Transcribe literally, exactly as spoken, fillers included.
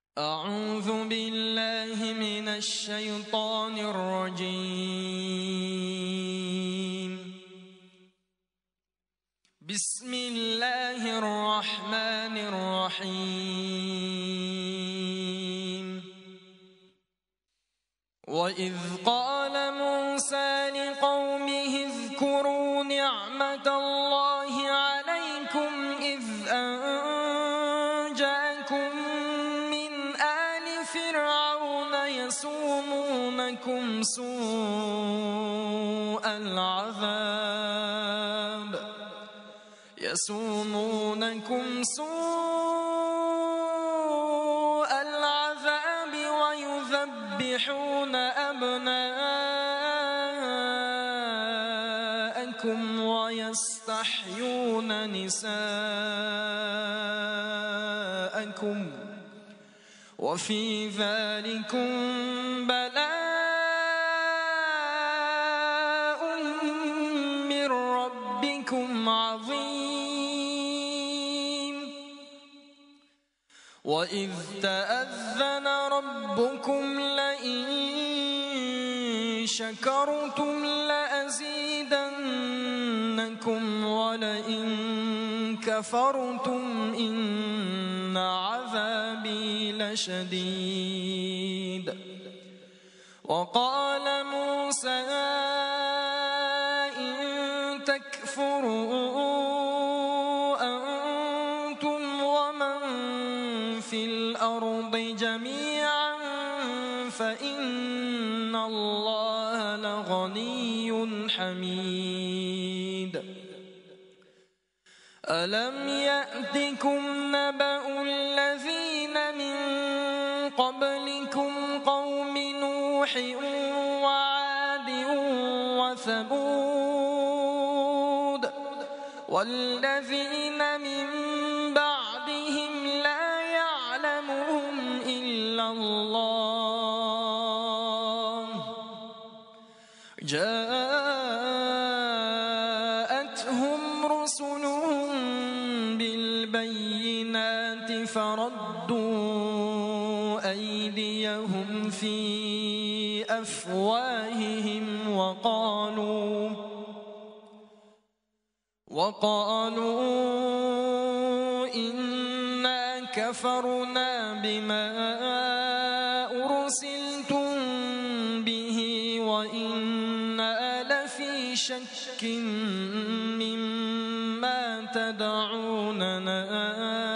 أعوذ بالله من الشيطان الرجيم. بسم الله الرحمن الرحيم. وإذ قال موسى لقومه اذكروا نعمة الله عليكم إذ أنجاكم من آل فرعون يسومونكم سوء العذاب يسومونكم سوء العذاب ويذبحون أبناءكم ويستحيون نساءكم وفي ذلكم بلاء من ربكم عظيم. وإذ تأذن ربكم لئن شكرتم لأزيدنكم ولئن كفرتم إن عذابي لشديد. وقال موسى إن تكفروا أنتم ومن في الأرض جميعا فإن الله لغني حميد. ألم يأتكم نبأ الذين من قبلكم قوم نوح وعاد وثمود والذين من بعدهم لا يعلمهم إلا الله جاءتهم رسلهم بالبينات فردوا أيديهم في أفواههم وقالوا وقالوا إنا كفرنا بما أرسلتم به وإنا لفي شك مما تدعوننا